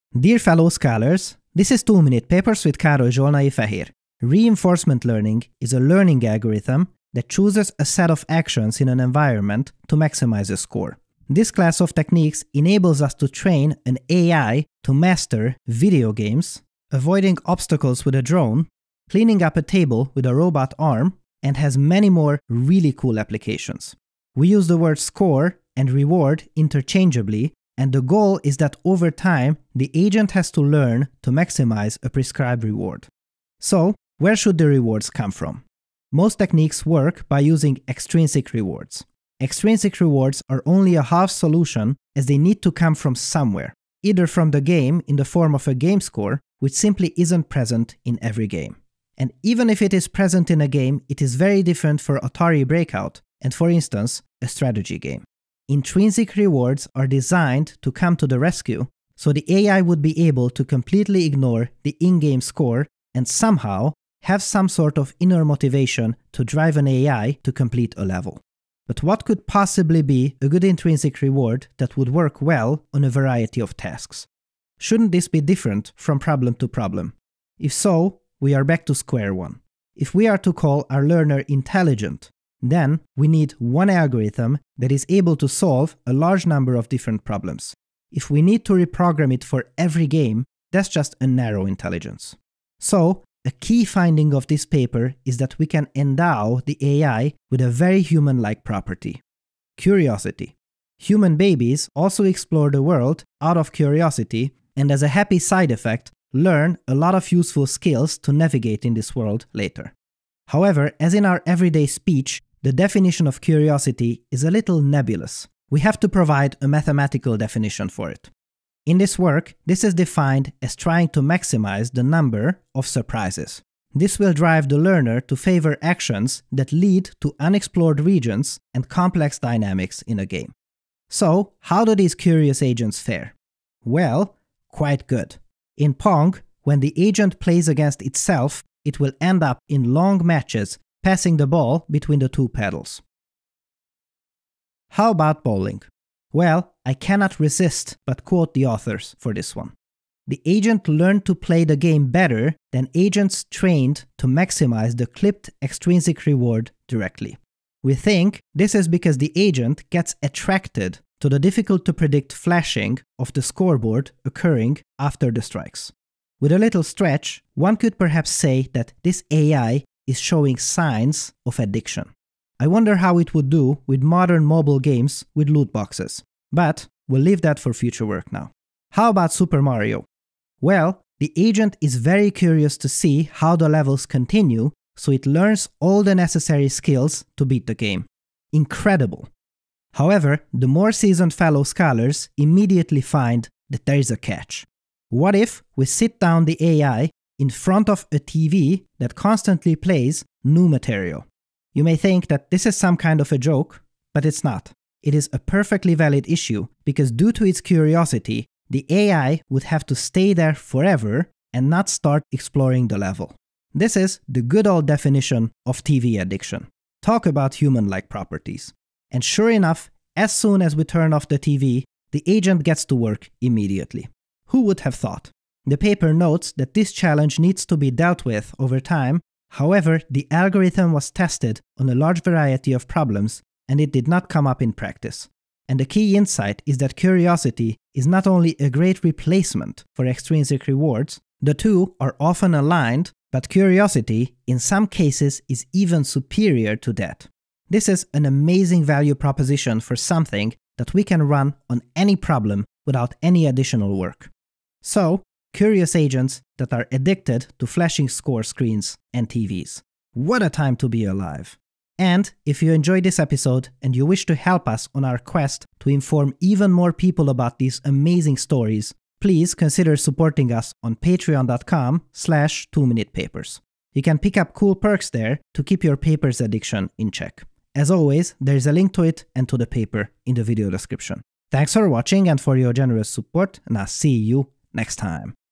Dear fellow scholars, this is 2-Minute Papers with Károly Zsolnai-Fehér. Reinforcement learning is a learning algorithm that chooses a set of actions in an environment to maximize a score. This class of techniques enables us to train an AI to master video games, avoiding obstacles with a drone, cleaning up a table with a robot arm, and has many more really cool applications. We use the word score and reward interchangeably, and the goal is that over time, the agent has to learn to maximize a prescribed reward. So, where should the rewards come from? Most techniques work by using extrinsic rewards. Extrinsic rewards are only a half solution as they need to come from somewhere, either from the game in the form of a game score, which simply isn't present in every game. And even if it is present in a game, it is very different for Atari Breakout and, for instance, a strategy game. Intrinsic rewards are designed to come to the rescue, so the AI would be able to completely ignore the in-game score and somehow have some sort of inner motivation to drive an AI to complete a level. But what could possibly be a good intrinsic reward that would work well on a variety of tasks? Shouldn't this be different from problem to problem? If so, we are back to square one. If we are to call our learner intelligent, then we need one algorithm that is able to solve a large number of different problems. If we need to reprogram it for every game, that's just a narrow intelligence. So, a key finding of this paper is that we can endow the AI with a very human-like property: curiosity. Human babies also explore the world out of curiosity and, as a happy side effect, learn a lot of useful skills to navigate in this world later. However, as in our everyday speech, the definition of curiosity is a little nebulous. We have to provide a mathematical definition for it. In this work, this is defined as trying to maximize the number of surprises. This will drive the learner to favor actions that lead to unexplored regions and complex dynamics in a game. So, how do these curious agents fare? Well, quite good. In Pong, when the agent plays against itself, it will end up in long matches, passing the ball between the two paddles. How about bowling? Well, I cannot resist but quote the authors for this one. The agent learned to play the game better than agents trained to maximize the clipped extrinsic reward directly. We think this is because the agent gets attracted to the difficult-to-predict flashing of the scoreboard occurring after the strikes. With a little stretch, one could perhaps say that this AI is showing signs of addiction. I wonder how it would do with modern mobile games with loot boxes. But we'll leave that for future work now. How about Super Mario? Well, the agent is very curious to see how the levels continue, so it learns all the necessary skills to beat the game. Incredible! However, the more seasoned fellow scholars immediately find that there is a catch. What if we sit down the AI in front of a TV that constantly plays new material? You may think that this is some kind of a joke, but it's not. It is a perfectly valid issue because due to its curiosity, the AI would have to stay there forever and not start exploring the level. This is the good old definition of TV addiction. Talk about human-like properties. And sure enough, as soon as we turn off the TV, the agent gets to work immediately. Who would have thought? The paper notes that this challenge needs to be dealt with over time. However, the algorithm was tested on a large variety of problems and it did not come up in practice. And the key insight is that curiosity is not only a great replacement for extrinsic rewards, the two are often aligned, but curiosity in some cases is even superior to that. This is an amazing value proposition for something that we can run on any problem without any additional work. So, curious agents that are addicted to flashing score screens and TVs. What a time to be alive! And if you enjoyed this episode and you wish to help us on our quest to inform even more people about these amazing stories, please consider supporting us on patreon.com/2minutepapers. You can pick up cool perks there to keep your papers addiction in check. As always, there is a link to it and to the paper in the video description. Thanks for watching and for your generous support, and I'll see you next time.